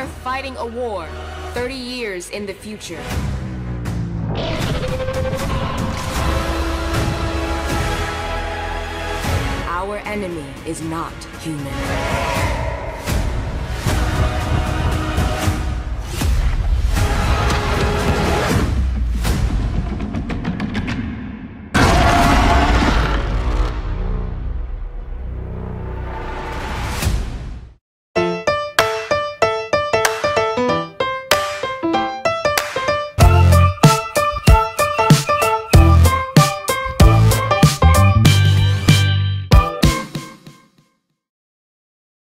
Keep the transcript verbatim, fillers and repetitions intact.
are fighting a war thirty years in the future. Our enemy is not human.